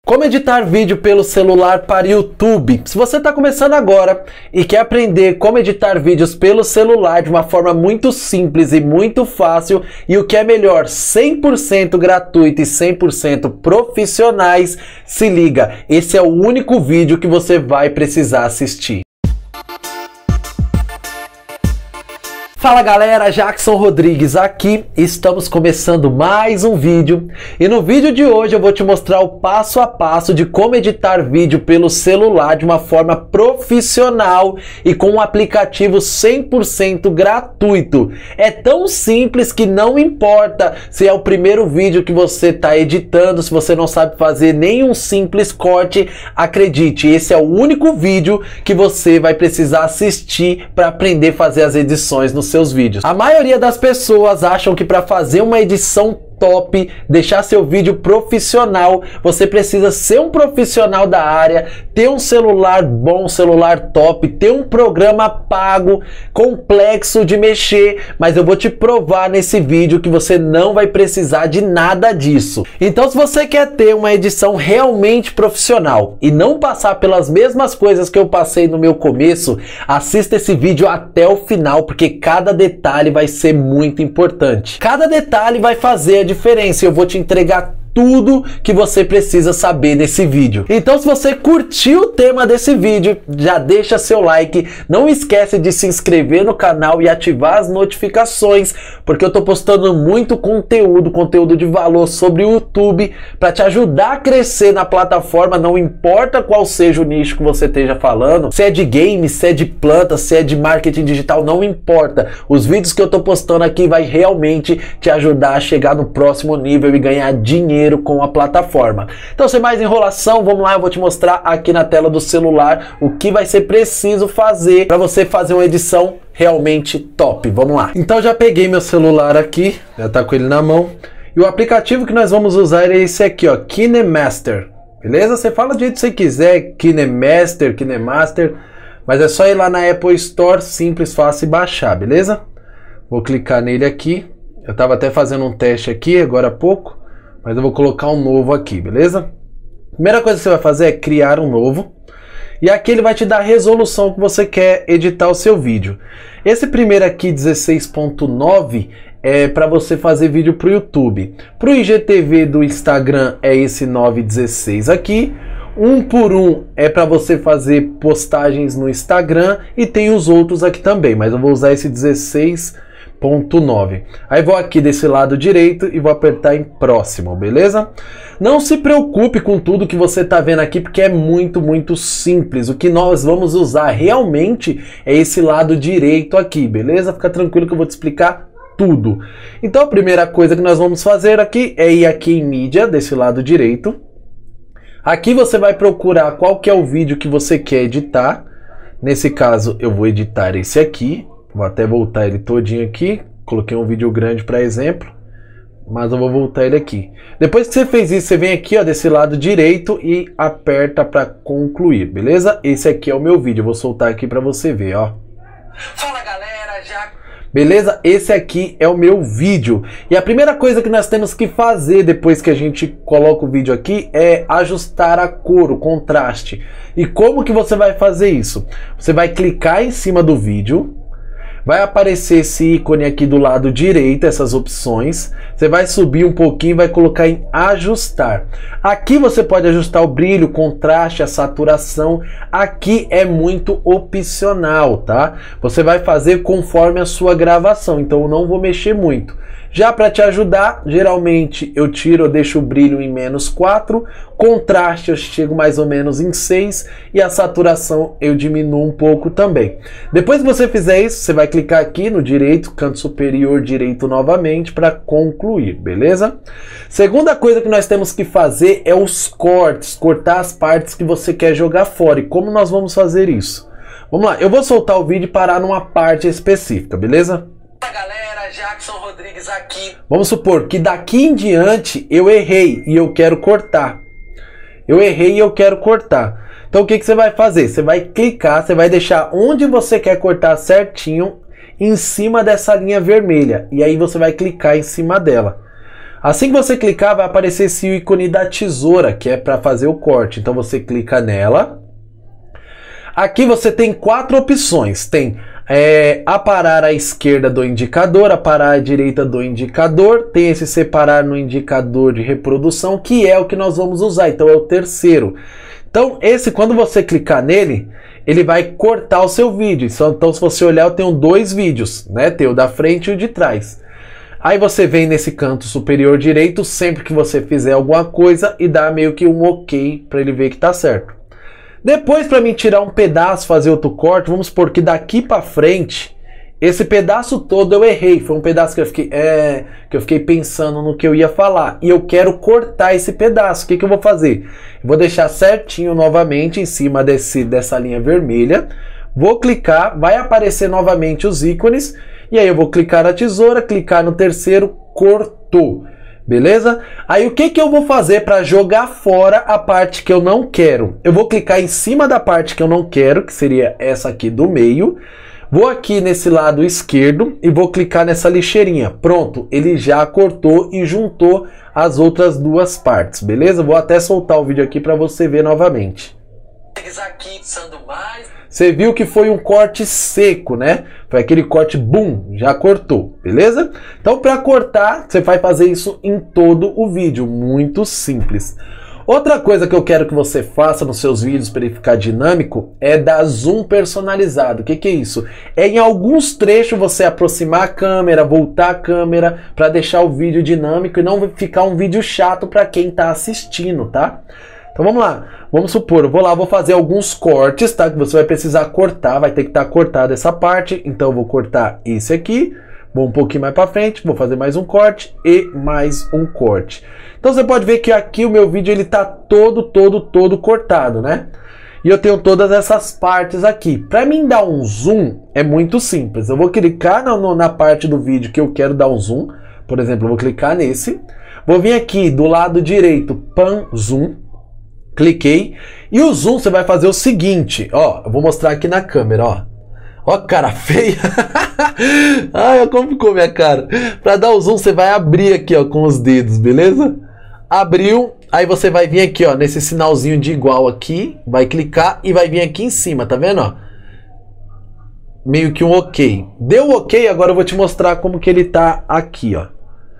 Como editar vídeo pelo celular para YouTube? Se você está começando agora e quer aprender como editar vídeos pelo celular de uma forma muito simples e muito fácil, e o que é melhor, 100% gratuito e 100% profissionais, se liga, esse é o único vídeo que você vai precisar assistir. Fala galera, Jackson Rodrigues aqui, estamos começando mais um vídeo e no vídeo de hoje eu vou te mostrar o passo a passo de como editar vídeo pelo celular de uma forma profissional e com um aplicativo 100% gratuito. É tão simples que não importa se é o primeiro vídeo que você está editando, se você não sabe fazer nenhum simples corte, acredite, esse é o único vídeo que você vai precisar assistir para aprender a fazer as edições no seus vídeos. A maioria das pessoas acham que para fazer uma edição top, deixar seu vídeo profissional, você precisa ser um profissional da área, ter um celular bom, celular top, ter um programa pago, complexo de mexer, mas eu vou te provar nesse vídeo que você não vai precisar de nada disso. Então, se você quer ter uma edição realmente profissional e não passar pelas mesmas coisas que eu passei no meu começo, assista esse vídeo até o final, porque cada detalhe vai ser muito importante. Cada detalhe vai fazer diferença. Eu vou te entregar tudo que você precisa saber nesse vídeo. Então, se você curtiu o tema desse vídeo, já deixa seu like, não esquece de se inscrever no canal e ativar as notificações, porque eu tô postando muito conteúdo de valor sobre o YouTube para te ajudar a crescer na plataforma, não importa qual seja o nicho que você esteja falando, se é de games, se é de plantas, se é de marketing digital, não importa. Os vídeos que eu tô postando aqui vai realmente te ajudar a chegar no próximo nível e ganhar dinheiro com a plataforma. Então, sem mais enrolação, vamos lá, eu vou te mostrar aqui na tela do celular o que vai ser preciso fazer para você fazer uma edição realmente top. Vamos lá. Então, já peguei meu celular aqui, já tá com ele na mão, e o aplicativo que nós vamos usar é esse aqui, ó, KineMaster. Beleza? Você fala do jeito que você quiser, KineMaster, KineMaster, mas é só ir lá na Apple Store, simples, fácil e baixar, beleza? Vou clicar nele aqui. Eu tava até fazendo um teste aqui agora há pouco, mas eu vou colocar um novo aqui, beleza? Primeira coisa que você vai fazer é criar um novo. E aqui ele vai te dar a resolução que você quer editar o seu vídeo. Esse primeiro aqui, 16.9, é para você fazer vídeo para o YouTube. Para o IGTV do Instagram é esse 9.16 aqui. 1x1 é para você fazer postagens no Instagram e tem os outros aqui também, mas eu vou usar esse 16.9. Aí vou aqui desse lado direito e vou apertar em próximo, beleza? Não se preocupe com tudo que você tá vendo aqui, porque é muito simples. O que nós vamos usar realmente é esse lado direito aqui, beleza? Fica tranquilo que eu vou te explicar tudo. Então a primeira coisa que nós vamos fazer aqui é ir aqui em mídia, desse lado direito. Aqui você vai procurar qual que é o vídeo que você quer editar. Nesse caso eu vou editar esse aqui. Vou até voltar ele todinho aqui. Coloquei um vídeo grande para exemplo, mas eu vou voltar ele aqui. Depois que você fez isso, você vem aqui, ó, desse lado direito e aperta para concluir, beleza? Esse aqui é o meu vídeo. Eu vou soltar aqui para você ver, ó. Fala galera, já... Beleza? Esse aqui é o meu vídeo. E a primeira coisa que nós temos que fazer depois que a gente coloca o vídeo aqui é ajustar a cor, o contraste. E como que você vai fazer isso? Você vai clicar em cima do vídeo. Vai aparecer esse ícone aqui do lado direito, essas opções. Você vai subir um pouquinho e vai colocar em ajustar. Aqui você pode ajustar o brilho, o contraste, a saturação. Aqui é muito opcional, tá? Você vai fazer conforme a sua gravação, então eu não vou mexer muito. Já para te ajudar, geralmente eu deixo o brilho em -4, contraste eu chego mais ou menos em 6 e a saturação eu diminuo um pouco também. Depois que você fizer isso, você vai clicar aqui no direito, canto superior direito novamente para concluir, beleza? Segunda coisa que nós temos que fazer é os cortes, cortar as partes que você quer jogar fora. E como nós vamos fazer isso? Vamos lá, eu vou soltar o vídeo e parar numa parte específica, beleza? Fala galera, Jackson Rodrigues aqui. Vamos supor que daqui em diante eu errei e eu quero cortar. Eu errei e eu quero cortar. Então o que você vai fazer? Você vai clicar, você vai deixar onde você quer cortar certinho em cima dessa linha vermelha. E aí você vai clicar em cima dela. Assim que você clicar, vai aparecer esse ícone da tesoura, que é para fazer o corte. Então você clica nela. Aqui você tem 4 opções. Tem aparar à esquerda do indicador, aparar à direita do indicador. Tem esse separar no indicador de reprodução, que é o que nós vamos usar. Então é o terceiro. Então esse, quando você clicar nele, ele vai cortar o seu vídeo. Então se você olhar, eu tenho 2 vídeos, né? Tem o da frente e o de trás. Aí você vem nesse canto superior direito sempre que você fizer alguma coisa e dá meio que um ok para ele ver que tá certo. Depois, para mim tirar um pedaço, fazer outro corte, vamos supor que daqui para frente, esse pedaço todo eu errei. Foi um pedaço que eu fiquei pensando no que eu ia falar. E eu quero cortar esse pedaço. O que eu vou fazer? Eu vou deixar certinho novamente em cima dessa linha vermelha. Vou clicar, vai aparecer novamente os ícones. E aí eu vou clicar na tesoura, clicar no terceiro, cortou. Beleza? Aí o que eu vou fazer para jogar fora a parte que eu não quero? Eu vou clicar em cima da parte que eu não quero, que seria essa aqui do meio. Vou aqui nesse lado esquerdo e vou clicar nessa lixeirinha. Pronto, ele já cortou e juntou as outras 2 partes, beleza? Vou até soltar o vídeo aqui para você ver novamente. Você viu que foi um corte seco, né? Foi aquele corte, bum, já cortou, beleza? Então, para cortar, você vai fazer isso em todo o vídeo, muito simples. Outra coisa que eu quero que você faça nos seus vídeos para ele ficar dinâmico é dar zoom personalizado. O que é isso? É em alguns trechos você aproximar a câmera, voltar a câmera para deixar o vídeo dinâmico e não ficar um vídeo chato para quem está assistindo, tá? Então vamos lá, vamos supor, eu vou fazer alguns cortes, tá? Que você vai precisar cortar, vai ter que estar cortada essa parte. Então eu vou cortar esse aqui, vou um pouquinho mais para frente, vou fazer mais um corte e mais um corte. Então você pode ver que aqui o meu vídeo ele tá todo cortado, né? E eu tenho todas essas partes aqui. Para mim dar um zoom é muito simples. Eu vou clicar na parte do vídeo que eu quero dar um zoom. Por exemplo, eu vou clicar nesse. Vou vir aqui do lado direito, pan zoom. Cliquei. E o zoom você vai fazer o seguinte, ó. Eu vou mostrar aqui na câmera, ó. Ó, cara feia. Ai, como ficou minha cara. Para dar o zoom você vai abrir aqui, ó, com os dedos, beleza? Abriu. Aí você vai vir aqui, ó, nesse sinalzinho de igual aqui. Vai clicar e vai vir aqui em cima, tá vendo, ó? Meio que um ok. Deu ok, agora eu vou te mostrar como que ele tá aqui, ó.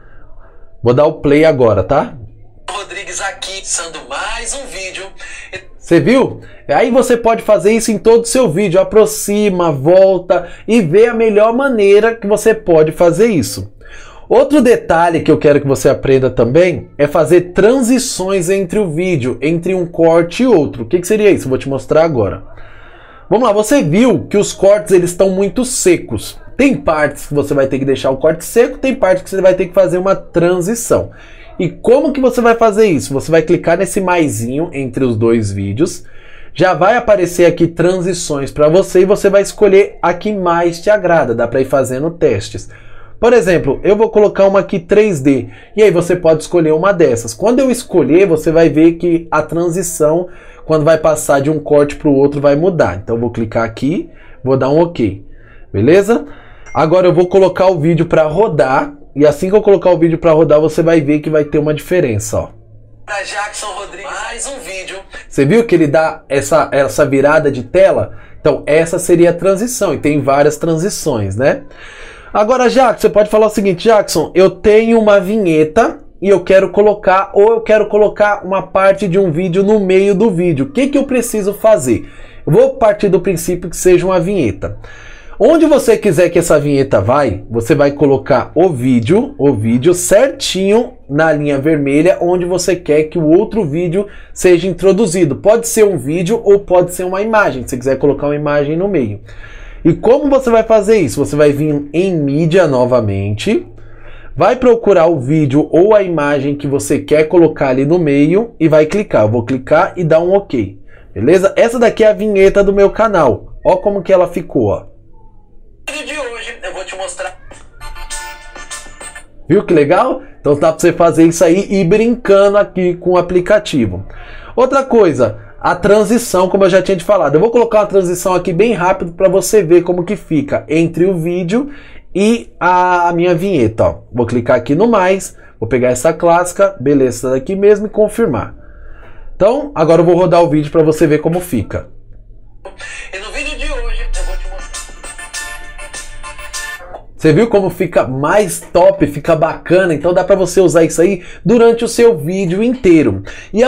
Vou dar o play agora, tá? Rodrigues aqui, passando mais um vídeo. Você viu? Aí você pode fazer isso em todo o seu vídeo. Aproxima, volta e vê a melhor maneira que você pode fazer isso. Outro detalhe que eu quero que você aprenda também é fazer transições entre o vídeo, entre um corte e outro. O que seria isso? Eu vou te mostrar agora. Vamos lá, você viu que os cortes eles estão muito secos. Tem partes que você vai ter que deixar o corte seco, tem partes que você vai ter que fazer uma transição. E como que você vai fazer isso? Você vai clicar nesse maisinho entre os 2 vídeos. Já vai aparecer aqui transições para você e você vai escolher a que mais te agrada. Dá para ir fazendo testes. Por exemplo, eu vou colocar uma aqui 3D. E aí você pode escolher uma dessas. Quando eu escolher, você vai ver que a transição, quando vai passar de um corte para o outro, vai mudar. Então eu vou clicar aqui, vou dar um OK. Beleza? Agora eu vou colocar o vídeo para rodar. E assim que eu colocar o vídeo para rodar, você vai ver que vai ter uma diferença, ó. Para Jackson Rodrigues, mais um vídeo. Você viu que ele dá essa virada de tela? Então essa seria a transição e tem várias transições, né? Agora, Jackson, você pode falar o seguinte, Jackson, eu tenho uma vinheta e eu quero colocar, ou eu quero colocar uma parte de um vídeo no meio do vídeo. O que eu preciso fazer? Eu vou partir do princípio que seja uma vinheta. Onde você quiser que essa vinheta vai, você vai colocar o vídeo certinho na linha vermelha onde você quer que o outro vídeo seja introduzido. Pode ser um vídeo ou pode ser uma imagem, se você quiser colocar uma imagem no meio. E como você vai fazer isso? Você vai vir em mídia novamente, vai procurar o vídeo ou a imagem que você quer colocar ali no meio e vai clicar. Eu vou clicar e dar um OK. Beleza? Essa daqui é a vinheta do meu canal. Ó como que ela ficou, ó. De hoje eu vou te mostrar. Viu que legal? Então dá para você fazer isso aí e ir brincando aqui com o aplicativo. Outra coisa, a transição, como eu já tinha te falado. Eu vou colocar uma transição aqui bem rápido para você ver como que fica entre o vídeo e a minha vinheta, ó. Vou clicar aqui no mais, Vou pegar essa clássica, beleza, essa daqui mesmo e confirmar. Então, agora eu vou rodar o vídeo para você ver como fica. E no vídeo de hoje eu vou te mostrar. Você viu como fica mais top, fica bacana? Então dá para você usar isso aí durante o seu vídeo inteiro.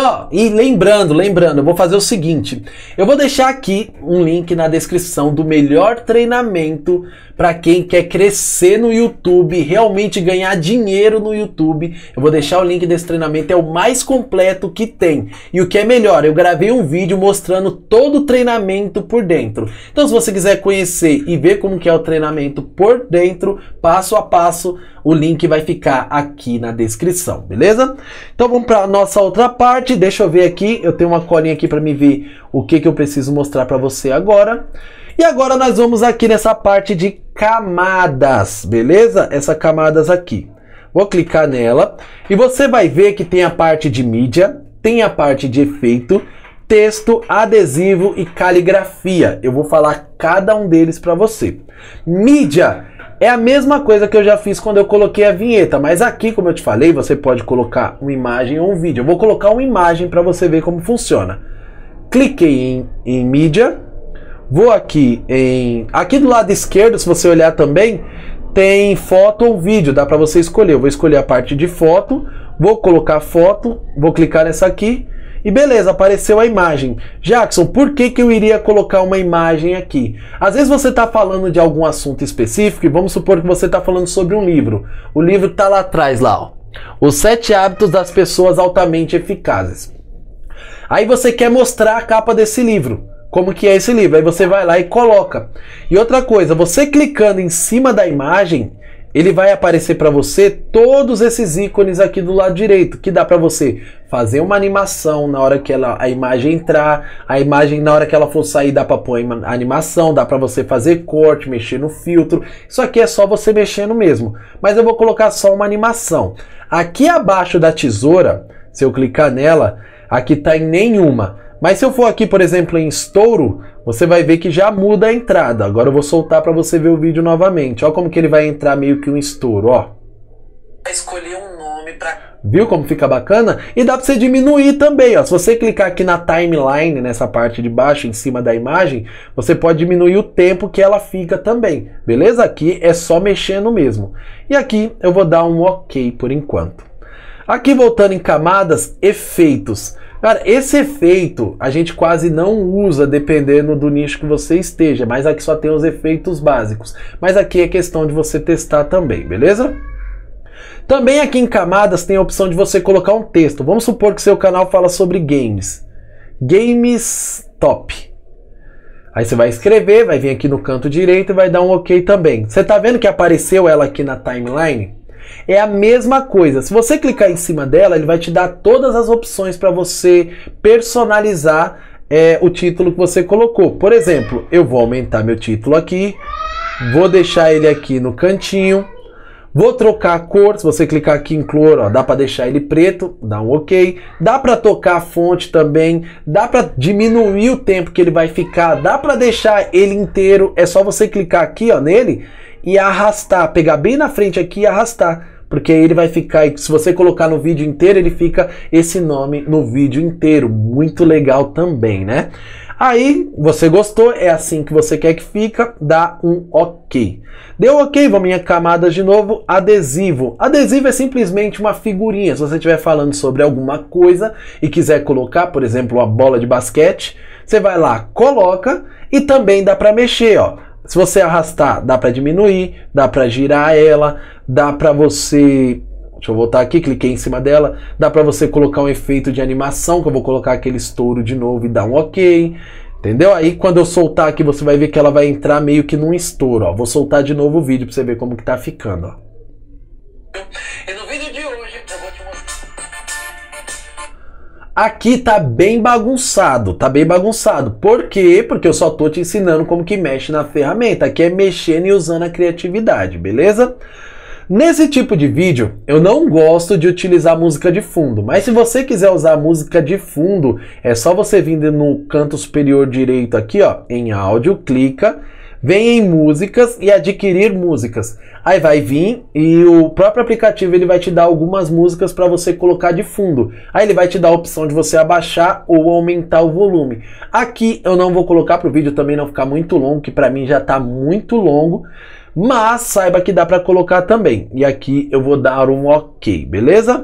E lembrando, eu vou fazer o seguinte, eu vou deixar aqui um link na descrição do melhor treinamento para quem quer crescer no YouTube, realmente ganhar dinheiro no YouTube. Eu vou deixar o link desse treinamento, é o mais completo que tem. E o que é melhor, eu gravei um vídeo mostrando todo o treinamento por dentro. Então se você quiser conhecer e ver como que é o treinamento por dentro, passo a passo, o link vai ficar aqui na descrição, beleza? Então vamos para a nossa outra parte, deixa eu ver aqui, eu tenho uma colinha aqui para me ver o que eu preciso mostrar para você agora. E agora nós vamos aqui nessa parte de camadas, beleza? Essa camadas aqui. Vou clicar nela e você vai ver que tem a parte de mídia, tem a parte de efeito, texto, adesivo e caligrafia. Eu vou falar cada um deles para você. Mídia é a mesma coisa que eu já fiz quando eu coloquei a vinheta, mas aqui, como eu te falei, você pode colocar uma imagem ou um vídeo. Eu vou colocar uma imagem para você ver como funciona. Cliquei em mídia. Vou aqui do lado esquerdo, se você olhar também, tem foto ou vídeo, dá para você escolher. Eu vou escolher a parte de foto, vou colocar foto, vou clicar nessa aqui e beleza, apareceu a imagem. Jackson, por que eu iria colocar uma imagem aqui? Às vezes você está falando de algum assunto específico e vamos supor que você está falando sobre um livro. O livro está lá atrás, lá, ó. Os 7 hábitos das pessoas altamente eficazes. Aí você quer mostrar a capa desse livro. Como que é esse livro? Aí você vai lá e coloca. E outra coisa, você clicando em cima da imagem, ele vai aparecer para você todos esses ícones aqui do lado direito, que dá para você fazer uma animação na hora que a imagem entrar, a imagem na hora que ela for sair dá para pôr a animação, dá para você fazer corte, mexer no filtro. Isso aqui é só você mexendo mesmo, mas eu vou colocar só uma animação. Aqui abaixo da tesoura, se eu clicar nela, aqui tá em nenhuma. Mas se eu for aqui, por exemplo, em estouro, você vai ver que já muda a entrada. Agora eu vou soltar para você ver o vídeo novamente. Olha como que ele vai entrar meio que um estouro, ó. Escolher um nome para... Viu como fica bacana? E dá para você diminuir também, ó. Se você clicar aqui na timeline, nessa parte de baixo, em cima da imagem, você pode diminuir o tempo que ela fica também. Beleza? Aqui é só mexendo mesmo. E aqui eu vou dar um OK por enquanto. Aqui voltando em camadas, efeitos. Cara, esse efeito a gente quase não usa dependendo do nicho que você esteja, mas aqui só tem os efeitos básicos. Mas aqui é questão de você testar também, beleza? Também aqui em camadas tem a opção de você colocar um texto. Vamos supor que seu canal fala sobre games. Games top. Aí você vai escrever, vai vir aqui no canto direito e vai dar um OK também. Você tá vendo que apareceu ela aqui na timeline? É a mesma coisa. Se você clicar em cima dela, ele vai te dar todas as opções para você personalizar o título que você colocou. Por exemplo, eu vou aumentar meu título aqui, vou deixar ele aqui no cantinho, vou trocar a cor. Se você clicar aqui em cor, ó, dá para deixar ele preto, dá um OK. Dá para tocar a fonte também, dá para diminuir o tempo que ele vai ficar, dá para deixar ele inteiro. É só você clicar aqui, ó, nele e arrastar, pegar bem na frente aqui e arrastar, porque aí ele vai ficar, se você colocar no vídeo inteiro, ele fica esse nome no vídeo inteiro. Muito legal também, né? Aí, você gostou, é assim que você quer que fica, dá um OK. Deu OK, vamos em camadas de novo, adesivo. Adesivo é simplesmente uma figurinha. Se você estiver falando sobre alguma coisa e quiser colocar, por exemplo, uma bola de basquete, você vai lá, coloca e também dá para mexer, ó. Se você arrastar, dá para diminuir, dá para girar ela, dá para você... Deixa eu voltar aqui, cliquei em cima dela. Dá para você colocar um efeito de animação, que eu vou colocar aquele estouro de novo e dar um OK. Entendeu? Aí quando eu soltar aqui, você vai ver que ela vai entrar meio que num estouro, ó. Vou soltar de novo o vídeo para você ver como que tá ficando, ó. E no vídeo de hoje eu vou te mostrar. Aqui tá bem bagunçado, tá bem bagunçado. Por quê? Porque eu só tô te ensinando como que mexe na ferramenta. Aqui é mexendo e usando a criatividade, beleza? Nesse tipo de vídeo, eu não gosto de utilizar música de fundo, mas se você quiser usar música de fundo, é só você vir no canto superior direito aqui, ó, em áudio, clica, vem em músicas e adquirir músicas. Aí vai vir e o próprio aplicativo ele vai te dar algumas músicas para você colocar de fundo. Aí ele vai te dar a opção de você abaixar ou aumentar o volume. Aqui eu não vou colocar para o vídeo também não ficar muito longo, que para mim já está muito longo. Mas saiba que dá para colocar também. E aqui eu vou dar um OK, beleza?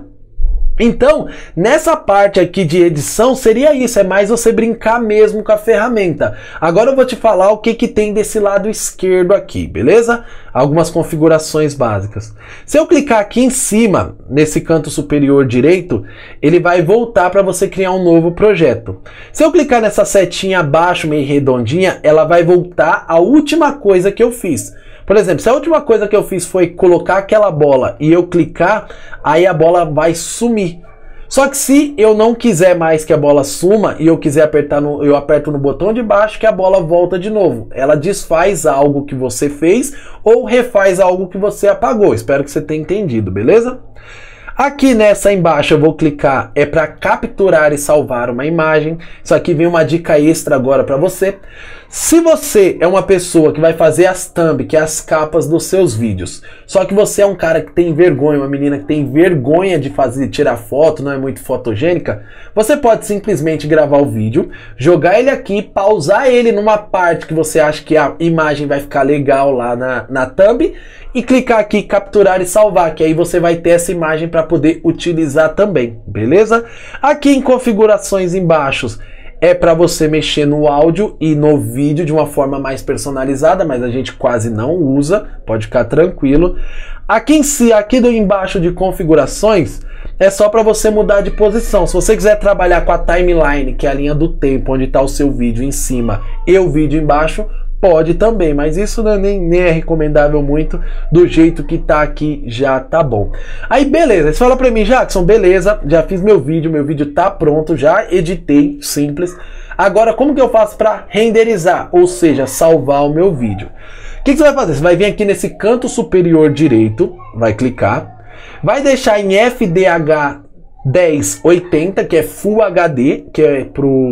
Então, nessa parte aqui de edição seria isso, é mais você brincar mesmo com a ferramenta. Agora eu vou te falar o que tem desse lado esquerdo aqui, beleza? Algumas configurações básicas. Se eu clicar aqui em cima, nesse canto superior direito, ele vai voltar para você criar um novo projeto. Se eu clicar nessa setinha abaixo, meio redondinha, ela vai voltar à última coisa que eu fiz. Por exemplo, se a última coisa que eu fiz foi colocar aquela bola e eu clicar, aí a bola vai sumir. Só que se eu não quiser mais que a bola suma e eu quiser apertar eu aperto no botão de baixo que a bola volta de novo. Ela desfaz algo que você fez ou refaz algo que você apagou. Espero que você tenha entendido, beleza? Aqui nessa embaixo eu vou clicar, é para capturar e salvar uma imagem. Isso aqui vem uma dica extra agora para você. Se você é uma pessoa que vai fazer as thumb, que é as capas dos seus vídeos, só que você é um cara que tem vergonha, uma menina que tem vergonha de tirar foto, não é muito fotogênica, você pode simplesmente gravar o vídeo, jogar ele aqui, pausar ele numa parte que você acha que a imagem vai ficar legal lá na thumb e clicar aqui, capturar e salvar, que aí você vai ter essa imagem para poder utilizar também, beleza? Aqui em configurações embaixo, é para você mexer no áudio e no vídeo de uma forma mais personalizada, mas a gente quase não usa, pode ficar tranquilo. Aqui embaixo de configurações, é só para você mudar de posição. Se você quiser trabalhar com a timeline, que é a linha do tempo, onde está o seu vídeo em cima e o vídeo embaixo, pode também, mas isso nem é recomendável muito, do jeito que tá aqui já tá bom. Aí beleza, você fala pra mim, Jackson, beleza, já fiz meu vídeo tá pronto, já editei, simples. Agora como que eu faço para renderizar, ou seja, salvar o meu vídeo? O que você vai fazer? Você vai vir aqui nesse canto superior direito, vai clicar, vai deixar em FDH 1080, que é Full HD, que é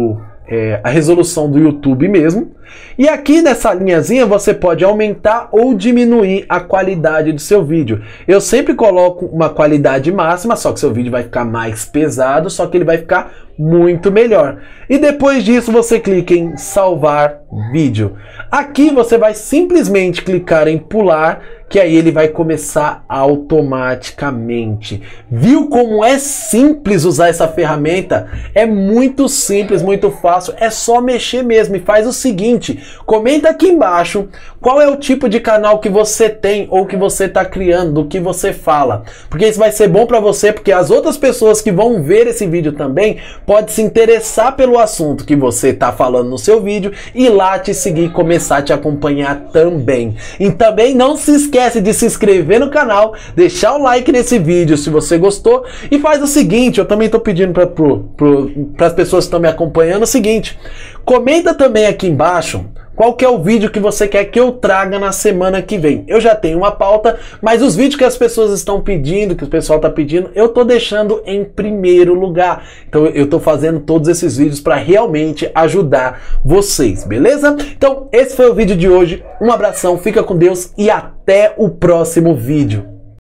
a resolução do YouTube mesmo. E aqui nessa linhazinha você pode aumentar ou diminuir a qualidade do seu vídeo. Eu sempre coloco uma qualidade máxima, só que seu vídeo vai ficar mais pesado, só que ele vai ficar muito melhor. E depois disso você clica em salvar vídeo. Aqui você vai simplesmente clicar em pular, que aí ele vai começar automaticamente. Viu como é simples usar essa ferramenta? É muito simples, muito fácil, é só mexer mesmo. E faz o seguinte, comenta aqui embaixo qual é o tipo de canal que você tem ou que você está criando, do que você fala. Porque isso vai ser bom para você, porque as outras pessoas que vão ver esse vídeo também podem se interessar pelo assunto que você está falando no seu vídeo e lá te seguir e começar a te acompanhar também. E também não se esquece de se inscrever no canal, deixar o like nesse vídeo se você gostou e faz o seguinte, eu também estou pedindo para as pessoas que estão me acompanhando o seguinte, comenta também aqui embaixo qual que é o vídeo que você quer que eu traga na semana que vem. Eu já tenho uma pauta, mas os vídeos que as pessoas estão pedindo, que o pessoal está pedindo, eu estou deixando em primeiro lugar. Então eu estou fazendo todos esses vídeos para realmente ajudar vocês, beleza? Então esse foi o vídeo de hoje. Um abração, fica com Deus e até o próximo vídeo.